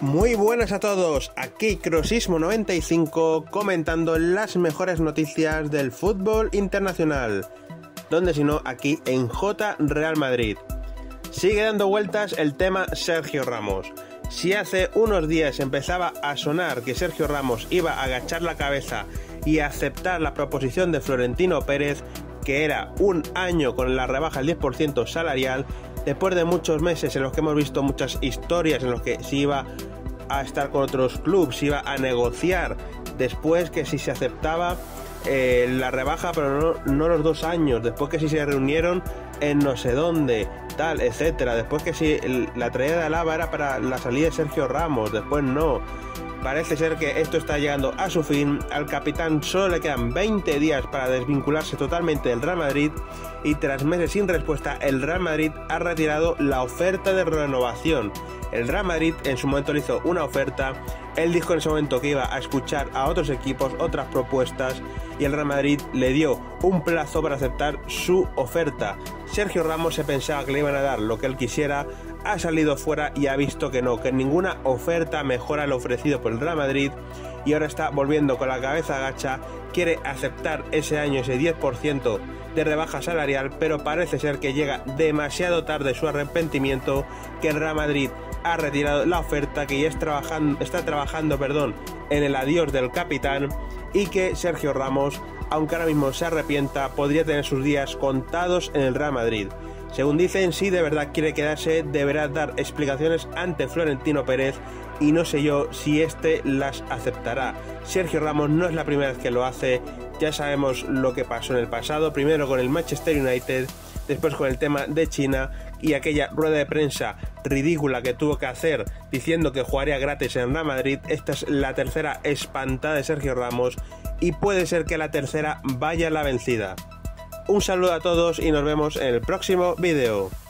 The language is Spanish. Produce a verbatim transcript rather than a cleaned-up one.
Muy buenas a todos, aquí Crossismo noventa y cinco comentando las mejores noticias del fútbol internacional. Donde si no, aquí en J Real Madrid. Sigue dando vueltas el tema Sergio Ramos. Si hace unos días empezaba a sonar que Sergio Ramos iba a agachar la cabeza y a aceptar la proposición de Florentino Pérez, que era un año con la rebaja del diez por ciento salarial, después de muchos meses en los que hemos visto muchas historias en los que se iba a estar con otros clubes, se iba a negociar después que si se aceptaba eh, la rebaja, pero no, no los dos años, después que si se reunieron en no sé dónde, tal, etcétera, después que si el, la traída de Alaba era para la salida de Sergio Ramos, después no. Parece ser que esto está llegando a su fin. Al capitán solo le quedan veinte días para desvincularse totalmente del Real Madrid y tras meses sin respuesta el Real Madrid ha retirado la oferta de renovación. El Real Madrid en su momento le hizo una oferta, él dijo en ese momento que iba a escuchar a otros equipos, otras propuestas, y el Real Madrid le dio un plazo para aceptar su oferta. Sergio Ramos se pensaba que le iban a dar lo que él quisiera, ha salido fuera y ha visto que no, que ninguna oferta mejora lo ofrecido por el Real Madrid y ahora está volviendo con la cabeza agacha, quiere aceptar ese año ese diez por ciento de rebaja salarial, pero parece ser que llega demasiado tarde su arrepentimiento, que el Real Madrid ha retirado la oferta, que ya es trabajando, está trabajando perdón, en el adiós del capitán y que Sergio Ramos, aunque ahora mismo se arrepienta, podría tener sus días contados en el Real Madrid. Según dicen, si de verdad quiere quedarse, deberá dar explicaciones ante Florentino Pérez y no sé yo si este las aceptará. Sergio Ramos no es la primera vez que lo hace, ya sabemos lo que pasó en el pasado, primero con el Manchester United, después con el tema de China y aquella rueda de prensa ridícula que tuvo que hacer diciendo que jugaría gratis en Real Madrid. Esta es la tercera espantada de Sergio Ramos y puede ser que la tercera vaya la vencida. Un saludo a todos y nos vemos en el próximo vídeo.